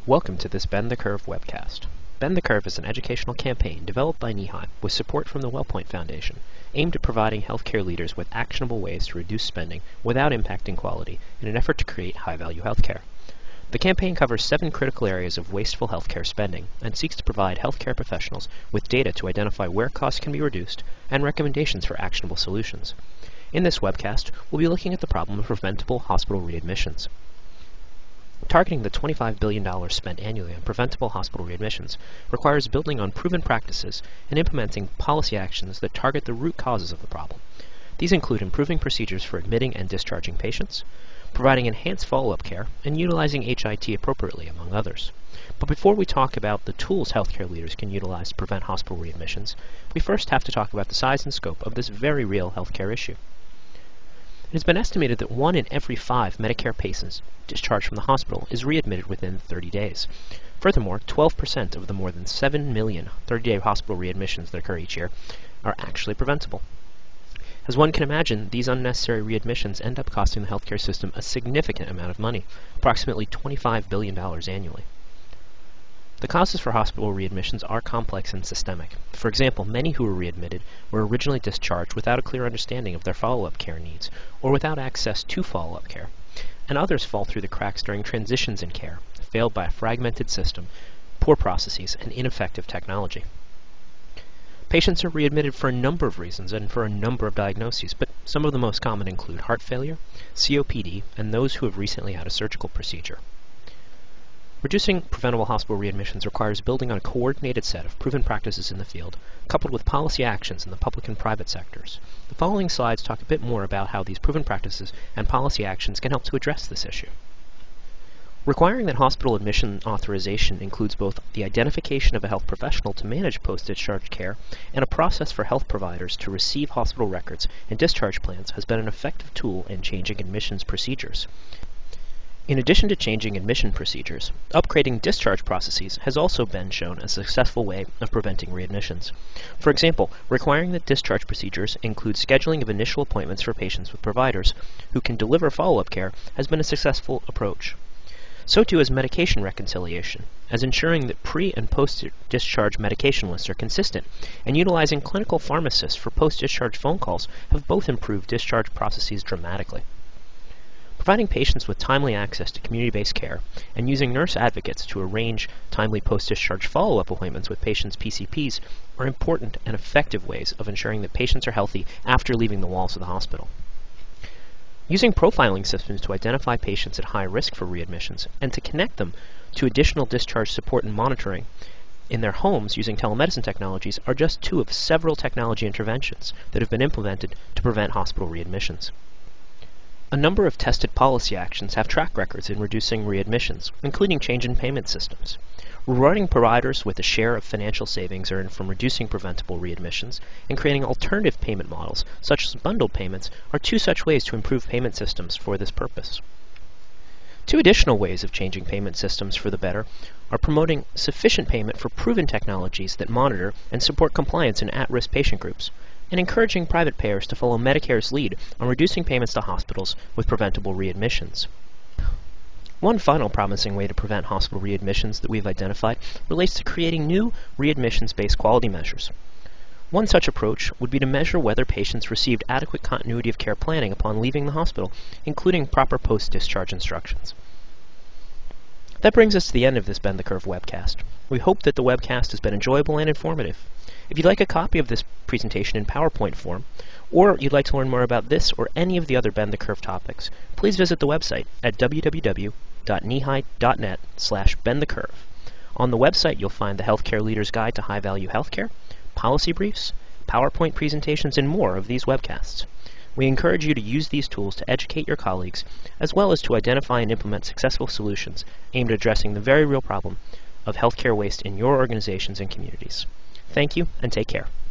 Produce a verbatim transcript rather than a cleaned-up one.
Welcome to this Bend the Curve webcast. Bend the Curve is an educational campaign developed by Knee-High with support from the WellPoint Foundation, aimed at providing healthcare leaders with actionable ways to reduce spending without impacting quality in an effort to create high-value healthcare. The campaign covers seven critical areas of wasteful healthcare spending and seeks to provide healthcare professionals with data to identify where costs can be reduced and recommendations for actionable solutions. In this webcast, we'll be looking at the problem of preventable hospital readmissions. Targeting the twenty-five billion dollars spent annually on preventable hospital readmissions requires building on proven practices and implementing policy actions that target the root causes of the problem. These include improving procedures for admitting and discharging patients, providing enhanced follow-up care, and utilizing H I T appropriately, among others. But before we talk about the tools healthcare leaders can utilize to prevent hospital readmissions, we first have to talk about the size and scope of this very real healthcare issue. It has been estimated that one in every five Medicare patients discharged from the hospital is readmitted within thirty days. Furthermore, twelve percent of the more than seven million thirty-day hospital readmissions that occur each year are actually preventable. As one can imagine, these unnecessary readmissions end up costing the healthcare system a significant amount of money, approximately twenty-five billion dollars annually. The causes for hospital readmissions are complex and systemic. For example, many who were readmitted were originally discharged without a clear understanding of their follow-up care needs, or without access to follow-up care, and others fall through the cracks during transitions in care, failed by a fragmented system, poor processes, and ineffective technology. Patients are readmitted for a number of reasons and for a number of diagnoses, but some of the most common include heart failure, C O P D, and those who have recently had a surgical procedure. Reducing preventable hospital readmissions requires building on a coordinated set of proven practices in the field, coupled with policy actions in the public and private sectors. The following slides talk a bit more about how these proven practices and policy actions can help to address this issue. Requiring that hospital admission authorization includes both the identification of a health professional to manage post-discharge care and a process for health providers to receive hospital records and discharge plans has been an effective tool in changing admissions procedures. In addition to changing admission procedures, upgrading discharge processes has also been shown a successful way of preventing readmissions. For example, requiring that discharge procedures include scheduling of initial appointments for patients with providers who can deliver follow-up care has been a successful approach. So too is medication reconciliation, as ensuring that pre- and post-discharge medication lists are consistent, and utilizing clinical pharmacists for post-discharge phone calls have both improved discharge processes dramatically. Providing patients with timely access to community-based care and using nurse advocates to arrange timely post-discharge follow-up appointments with patients' P C Ps are important and effective ways of ensuring that patients are healthy after leaving the walls of the hospital. Using profiling systems to identify patients at high risk for readmissions and to connect them to additional discharge support and monitoring in their homes using telemedicine technologies are just two of several technology interventions that have been implemented to prevent hospital readmissions. A number of tested policy actions have track records in reducing readmissions, including change in payment systems. Rewarding providers with a share of financial savings earned from reducing preventable readmissions and creating alternative payment models, such as bundled payments, are two such ways to improve payment systems for this purpose. Two additional ways of changing payment systems for the better are promoting sufficient payment for proven technologies that monitor and support compliance in at-risk patient groups, and encouraging private payers to follow Medicare's lead on reducing payments to hospitals with preventable readmissions. One final promising way to prevent hospital readmissions that we've identified relates to creating new readmissions-based quality measures. One such approach would be to measure whether patients received adequate continuity of care planning upon leaving the hospital, including proper post-discharge instructions. That brings us to the end of this Bend the Curve webcast. We hope that the webcast has been enjoyable and informative. If you'd like a copy of this presentation in PowerPoint form, or you'd like to learn more about this or any of the other Bend the Curve topics, please visit the website at w w w dot knee dot net slash bend the curve. On the website, you'll find the Healthcare Leader's Guide to High-Value Healthcare, policy briefs, PowerPoint presentations, and more of these webcasts. We encourage you to use these tools to educate your colleagues, as well as to identify and implement successful solutions aimed at addressing the very real problem of healthcare waste in your organizations and communities. Thank you, and take care.